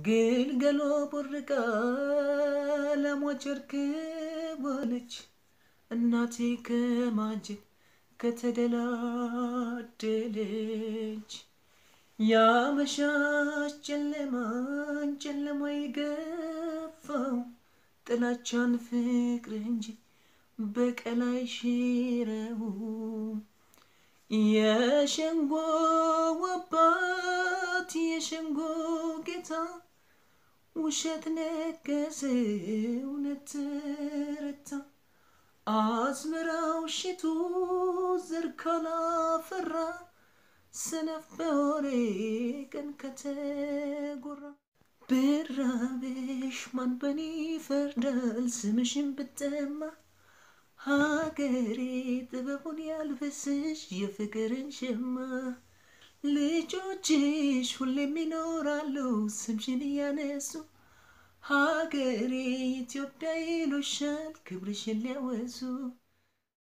ግልገሎ ቦርቃ ለሞቸርክ ወለች እናቴ ከማጀ ከተደላደለች ያመሻሽ ጨለማን ጨለማ ይገፋው ጥላቻን ፍቅር እንጂ በቀላይ ሽረው የሸንጎ ወባት የሸንጎ ጌታ ውሸት ነገሰ እውነት ረታ አዝመራው ሽቱ ዘርካላ ፈራ ሰነፍ በወሬ ቀን ከተጎራ ብራብሽ ማን በኔ ፈርዳል ስምሽን ብጠማ ሀገሬ ጥበቡን ያልበስሽ የፍቅርን ሸማ ልጆችሽ ሁሌም ይኖራሉ ስምሽን እያነሱ ሀገሬ ኢትዮጵያ ይሉሻል ክብርሽን ሊያወሱ